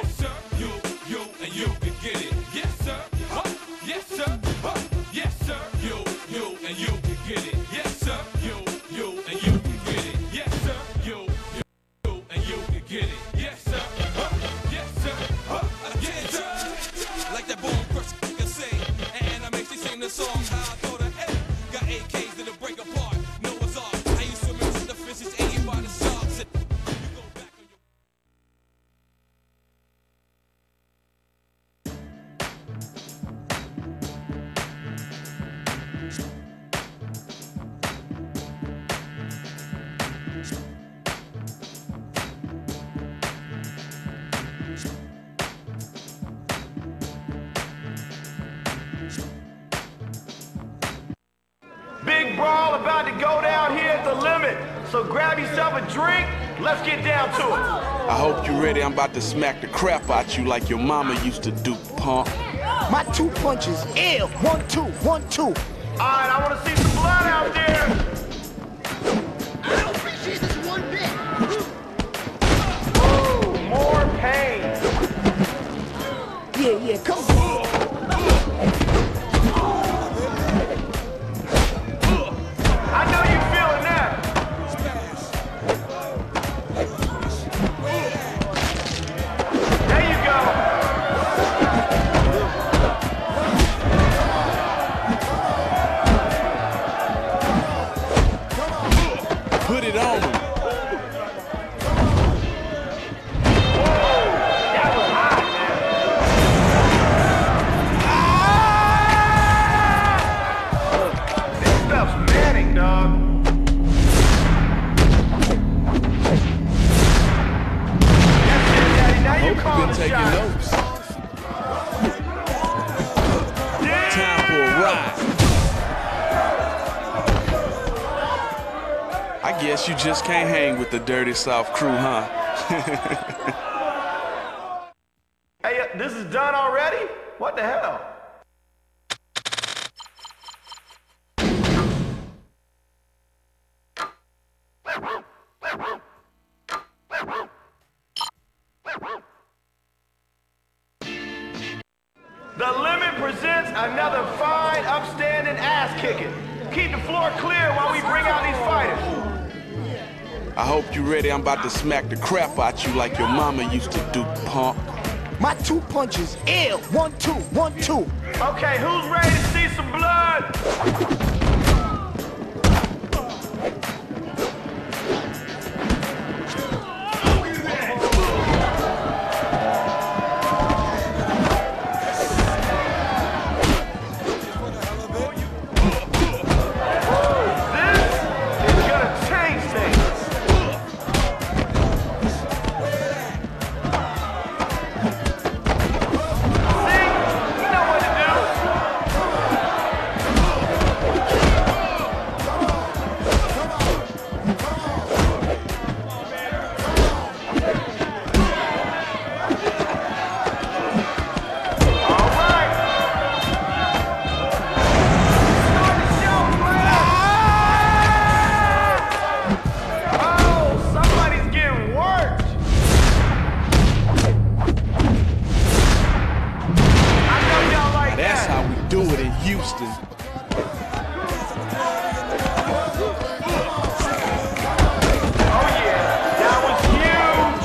Yes, sir. You, and you can get it. Yes, sir. Yes, sir. Yes, sir. You, and you can get it. Yes, sir. You, and you can get it. Yes, sir. You, and you can get it. Yes, sir. Yes, sir. Yes, sir. Like that bone crush can say, and I make she sing the song how I throw the head. Got AKs that'll break apart. Noah's Ark. I used to mix the fishes, eaten by the sharks. You go back on your Big brawl about to go down here at the limit. So grab yourself a drink. Let's get down to it. I hope you're ready. I'm about to smack the crap out you like your mama used to do, punk. My 2 punches, ill. 1, 2, 1, 2. All right, I want to see some blood out there. I don't appreciate this one bit. Ooh, more pain. Yeah, come on. I know you feeling that. There you go. Put it on him. That was hot, man. This stuff's manning, dog. That's it, Daddy. Now you Hope call you've the been taking shot. notes. Time for a ride. I guess you just can't hang with the Dirty South crew, huh? Hey, this is done already? What the hell? The Limit presents another fine, upstanding ass kicking. Keep the floor clear while we bring out these fighters. I hope you're ready. I'm about to smack the crap out you like your mama used to do, punk. My 2 punches, ill. 1, 2, 1, 2. Okay, who's ready to see some blood? This is gonna change things. See? You know what to do. All right. Start the show, man. Oh, somebody's getting worked. I know y'all like That's that. how we do it in Houston. Oh yeah, that was huge.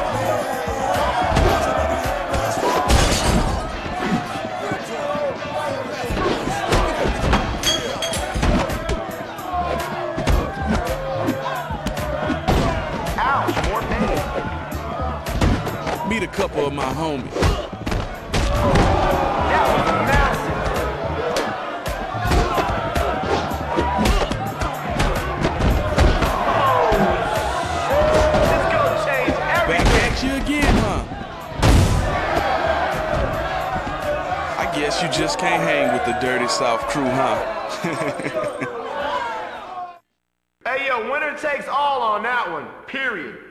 Ouch, more pain. Meet a couple of my homies. That was massive. This gonna change Back everything. at you again, huh? I guess you just can't hang with the Dirty South crew, huh? Hey, yo, winner takes all on that one, period.